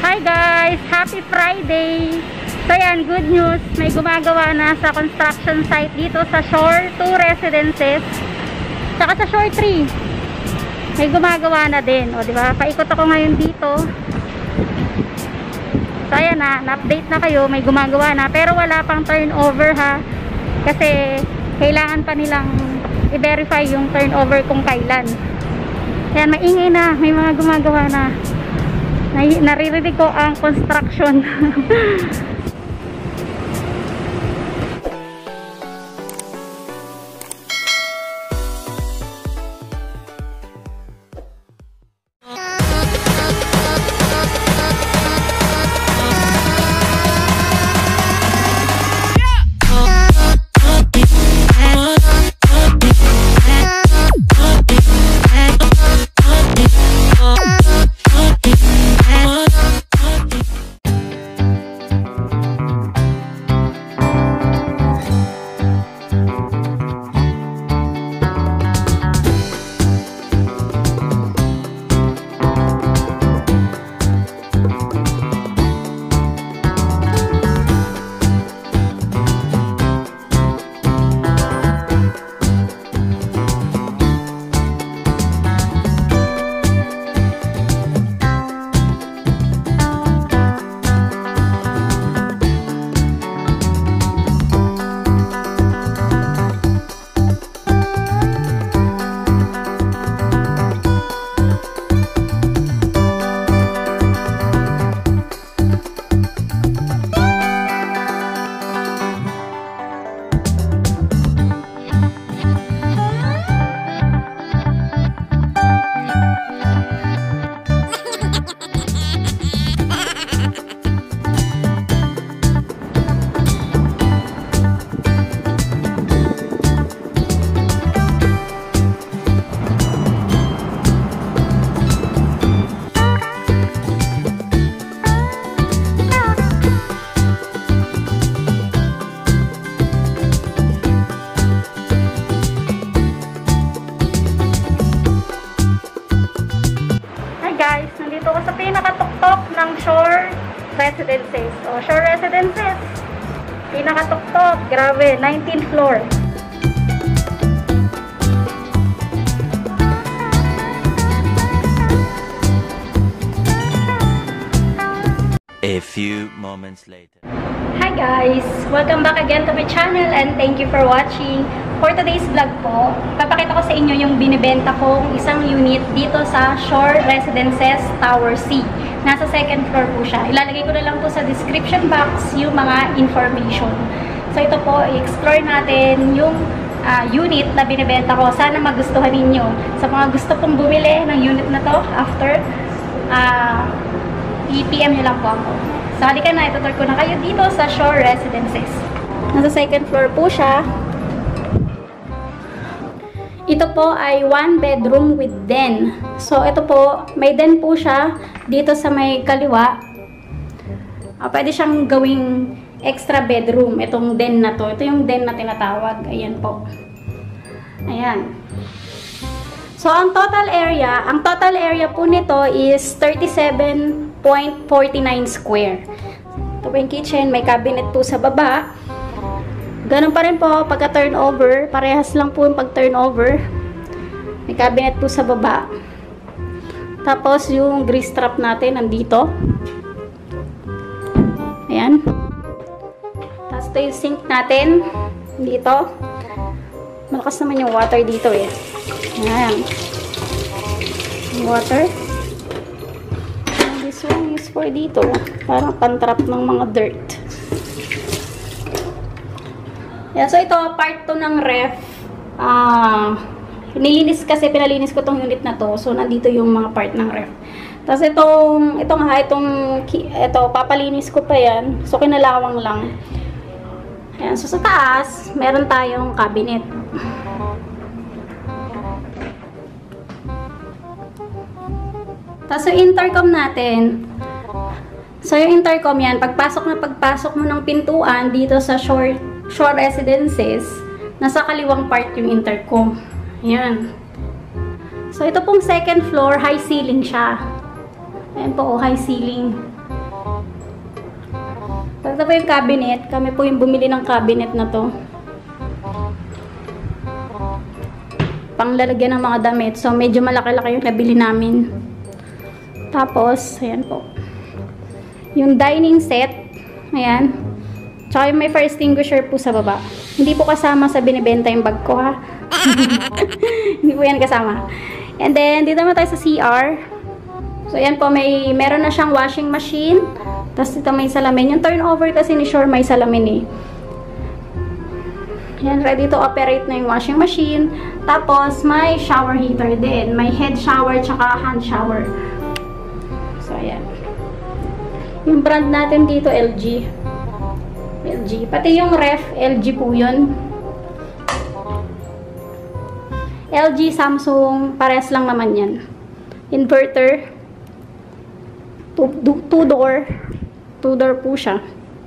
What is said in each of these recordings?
Hi guys! Happy Friday! So yan, good news. May gumagawa na sa construction site dito sa Shore 2 Residences. Tsaka sa Shore 3. May gumagawa na din. O diba? Paikot ako ngayon dito. So ayan na-update na kayo. May gumagawa na. Pero wala pang turnover ha. Kasi kailangan pa nilang i-verify yung turnover kung kailan. Ayan, maingay na. May mga gumagawa na. Naririnig ko ang construction. Nandito ako sa pinakatuktok ng Shore Residences. O, Shore Residences. Pinakatuktok. Grabe, 19th floor. A few moments later. Hi guys! Welcome back again to my channel and thank you for watching. For today's vlog po, papakita ko sa inyo yung binibenta kong isang unit dito sa Shore Residences Tower C. Nasa second floor po siya. Ilalagay ko na lang po sa description box yung mga information. So ito po, i-explore natin yung unit na binibenta ko. Sana magustuhan ninyo. Sa mga gusto pong bumili ng unit na to, after i-PM nyo lang po ako. So, halika na, itutur ko na kayo dito sa Shore Residences. Nasa second floor po siya. Ito po ay 1 bedroom with den. So, ito po, may den po siya dito sa may kaliwa. Pwede siyang gawing extra bedroom, itong den na to. Ito yung den na tinatawag. Ayan po. Ayan. So, ang total area po nito is 37.49 square. Ito po yung kitchen. May cabinet po sa baba. Ganun pa rin po pagka-turnover. Parehas lang po yung pag-turnover. May cabinet po sa baba. Tapos, yung grease trap natin nandito. Ayan. Tapos, ito yung sink natin. Dito. Malakas naman yung water dito eh. Ayan. Water. And this one is for dito. Parang pantrap ng mga dirt. Yeah, so ito, part 2 ng ref. Pinalinis ko tong unit na to. So, nandito yung mga part ng ref. Tapos ito, papalinis ko pa yan. So, kinalawang lang. Ayan. So, sa taas, meron tayong cabinet. Tapos yung intercom natin, so yung intercom yan, pagpasok mo ng pintuan dito sa Shore Residences, nasa kaliwang part yung intercom. Ayan. So ito pong second floor, high ceiling siya. Ayan po, high ceiling. Ito po yung cabinet. Kami po yung bumili ng cabinet na to. Panglalagyan ng mga damit. So, medyo malaki-laki yung nabili namin. Tapos, ayan po. Yung dining set. Ayan. Tsaka yung may fire extinguisher po sa baba. Hindi po kasama sa binibenta yung bag ko, ha? Hindi po yan kasama. And then, dito naman tayo sa CR. So, ayan po. Meron na siyang washing machine. Tapos, dito may salamin. Yung turnover kasi ni Shore may salamin eh. Ayan, ready to operate na yung washing machine. Tapos, may shower heater din. May head shower tsaka hand shower. So, ayan. Yung brand natin dito, LG. LG. Pati yung ref, LG po yun. LG, Samsung, pares lang naman yan. Inverter. Two-door. Two-door po siya.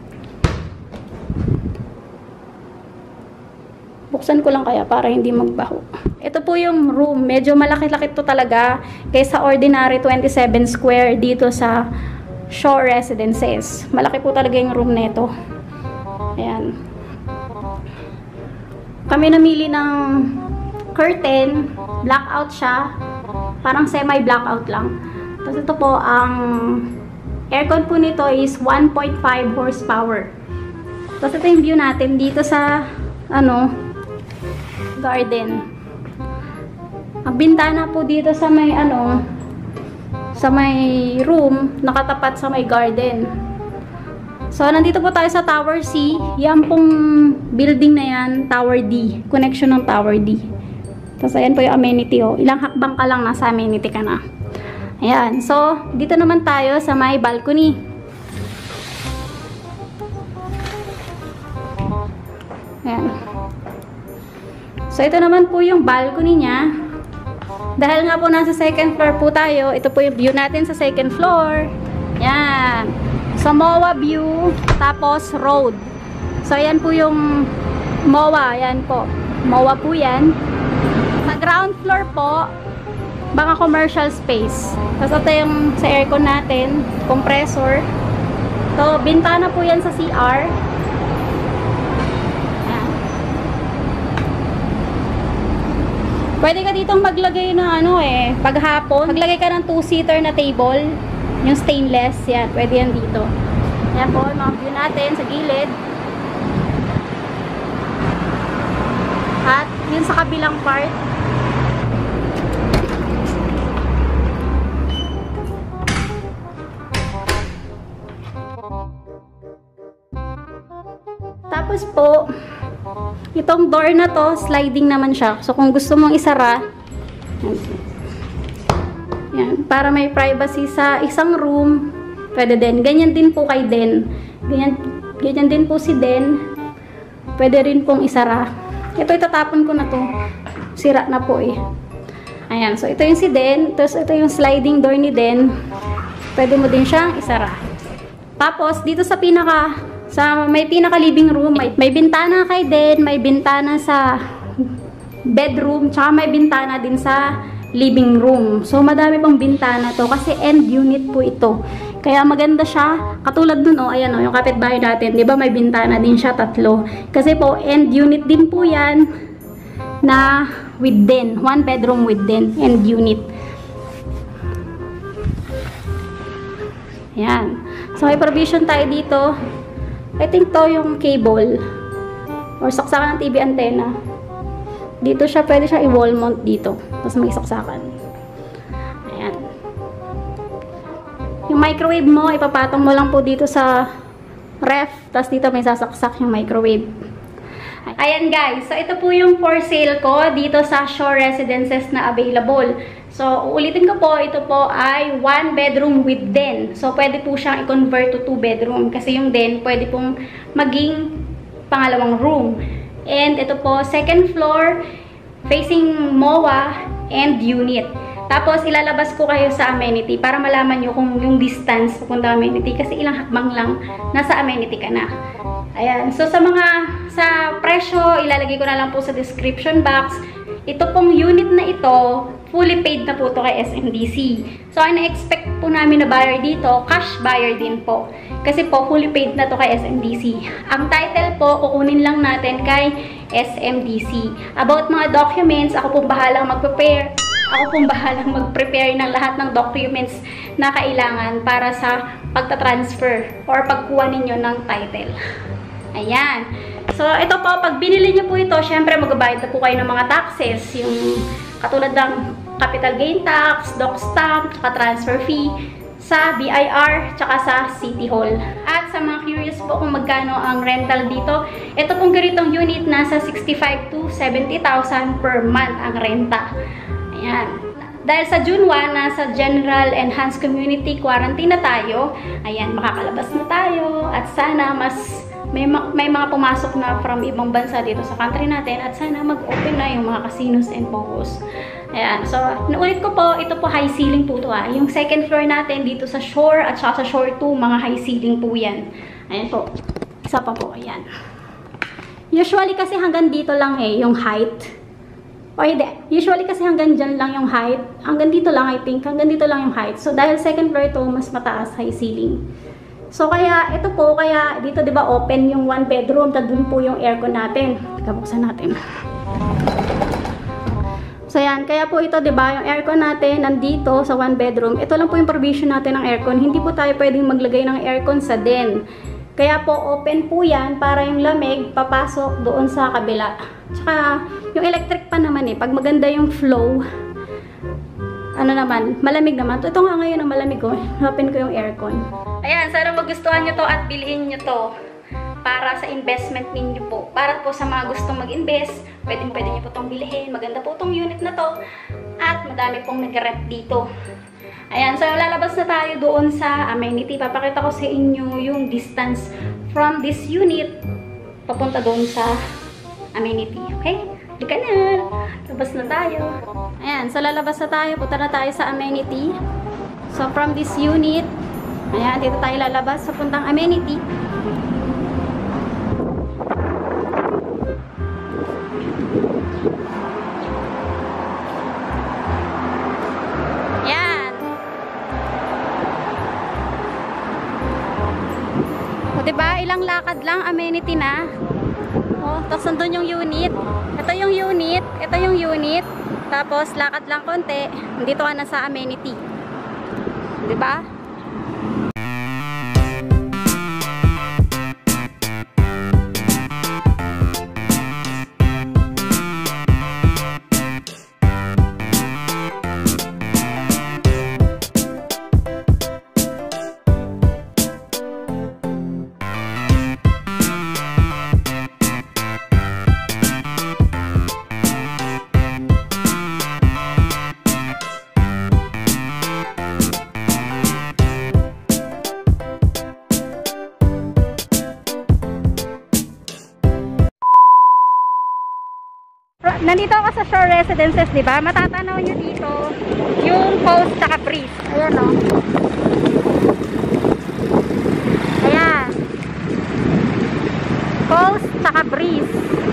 Buksan ko lang kaya para hindi magbaho. Ito po yung room. Medyo malaki-laki to talaga kaysa ordinary 27 square dito sa Shore Residences. Malaki po talaga yung room nito. Ayan. Kami namili ng curtain. Blackout siya. Parang semi-blackout lang. Tapos ito po, ang aircon po nito is 1.5 horsepower. Tapos ito yung view natin dito sa garden. Ang bintana po dito sa may sa may room, nakatapat sa may garden. So, nandito po tayo sa Tower C. Yan pong building na yan, Tower D. Connection ng Tower D. Tapos, ayan po yung amenity, oh. Ilang hakbang ka lang, nasa amenity ka na. Ayan. So, dito naman tayo sa may balcony. Ayan. So, ito naman po yung balcony niya. Dahil nga po nasa second floor po tayo, ito po yung view natin sa second floor. Yan. So, MOA view, tapos road. So, ayan po yung MOA. Ayan po. MOA po yan. Sa ground floor po, mga commercial space. Tapos, ito yung sa aircon natin, compressor. So, bintana po yan sa CR. Pwede ka ditong maglagay ng paghapon, maglagay ka ng 2-seater na table, yung stainless, yan, pwede yan dito. Yan po, mga view natin sa gilid. At yun sa kabilang part. Tapos po, itong door na to, sliding naman siya. So, kung gusto mong isara, yan, para may privacy sa isang room, pwede din. Ganyan din po kay Den. Ganyan din po si Den. Pwede rin pong isara. Ito, itatapon ko na to. Sira na po eh. Ayan, so ito yung si Den. Tapos, ito yung sliding door ni Den. Pwede mo din siyang isara. Tapos, dito sa may pinaka living room, may bintana kay Den, may bintana sa bedroom, tsaka may bintana din sa living room. So, madami pang bintana to kasi end unit po ito. Kaya maganda siya. Katulad dun, ayan yung kapitbahay natin, di ba may bintana din siya, 3. Kasi po, end unit din po yan na with Den. 1 bedroom with Den, end unit. Ayan. So, may provision tayo dito. I think to yung cable or saksakan ng TV antenna. Dito siya, pwede siya i-wall mount dito. Tapos may saksakan. Ayan. Yung microwave mo, ipapatong mo lang po dito sa ref. Tapos dito may sasaksak yung microwave. Ayan guys, so ito po yung for sale ko dito sa Shore Residences na available. So, uulitin ko po, ito po ay 1 bedroom with den. So, pwede po siyang i-convert to 2 bedroom. Kasi yung den, pwede pong maging pangalawang room. And ito po, second floor, facing MOA and unit. Tapos, ilalabas ko kayo sa amenity para malaman nyo kung yung distance papunta amenity. Kasi ilang hakbang lang, nasa amenity ka na. Ayan. So, sa presyo, ilalagay ko na lang po sa description box. Ito pong unit na ito, fully paid na po ito kay SMDC. So, ang na-expect po namin na buyer dito, cash buyer din po. Kasi po, fully paid na to kay SMDC. Ang title po, kukunin lang natin kay SMDC. About mga documents, ako pong bahalang mag-prepare. Ako pong bahalang mag-prepare ng lahat ng documents na kailangan para sa pagta-transfer or pagkuha ninyo ng title. Ayan. So, ito po, pag binili nyo po ito, syempre magbabayad na po kayo ng mga taxes. Yung katulad ng capital gain tax, doc stamp, transfer fee sa BIR, tsaka sa City Hall. At sa mga curious po kung magkano ang rental dito, ito pong ganitong unit, nasa 65,000 to 70,000 per month ang renta. Ayan. Dahil sa June 1, nasa General Enhanced Community Quarantine na tayo. Ayan, makakalabas na tayo. At sana mas may mga pumasok na from ibang bansa dito sa country natin. At sana mag-open na yung mga casinos and pocos. Ayan, so, naulit ko po, ito po high ceiling po ito ah. Yung second floor natin dito sa shore at saka sa shore 2, mga high ceiling po yan. Ayan po. Isa pa po, ayan. Usually kasi hanggang dito lang yung height. O hindi. Usually kasi hanggang dyan lang yung height. Hanggang dito lang, I think. Hanggang dito lang yung height. So, dahil second floor ito, mas mataas high ceiling. So, kaya, ito po, kaya dito, di ba, open yung one bedroom. Doon po yung aircon natin. Buksan natin. So, yan. Kaya po ito, di ba, yung aircon natin nandito sa one bedroom. Ito lang po yung provision natin ng aircon. Hindi po tayo pwedeng maglagay ng aircon sa den. Kaya po, open po yan para yung lamig papasok doon sa kabila. Tsaka, yung electric pa naman pag maganda yung flow, ano naman, malamig naman. Ito nga ngayon ang malamig ko. Open ko yung aircon. Ayan, sana magustuhan nyo to at bilhin nyo to para sa investment ninyo po. Para po sa mga gustong mag-invest, pwede nyo po itong bilhin. Maganda po itong unit na to. At madami pong nag-rent dito. Ayan, so lalabas na tayo doon sa amenity. Papakita ko sa inyo yung distance from this unit papunta doon sa amenity. Okay? Halika na. Labas na tayo. Ayan, so lalabas na tayo. Punta na tayo sa amenity. So from this unit, ayan, dito tayo lalabas sa puntang amenity. Diba? Ilang lakad lang, amenity na. Oh, tapos nandun yung unit. Ito yung unit. Ito yung unit. Tapos, lakad lang konti. Dito ka na sa amenity. Diba? Nandito ako sa Shore Residences, di ba? Matatanaw nyo dito yung Coast tsaka Breeze. Ayan o. Ayan. Coast tsaka Breeze.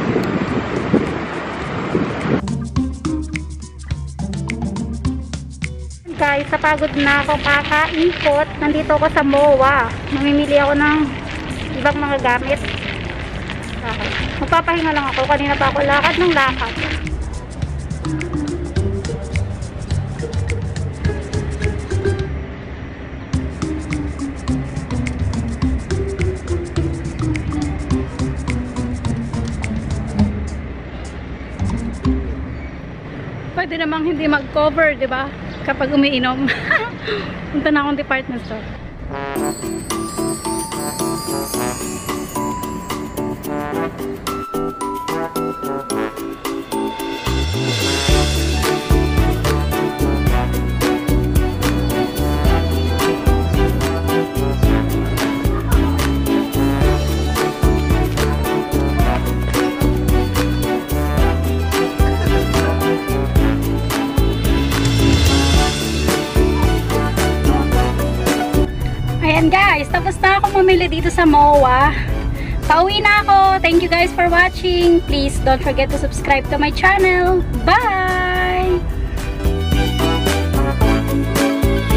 Guys, napagod na ako kakaikot. Nandito ako sa MOA. Mamimili ako ng ibang mga gamit. Magpapahinga lang ako. Kanina pa ako lakad ng lakad. Pwede namang hindi mag-cover, di ba? Kapag umiinom. Punta na akong department store. Ayan guys, tapos na ako mamili dito sa MOA. Pauwi na ako. Thank you guys for watching. Please don't forget to subscribe to my channel. Bye!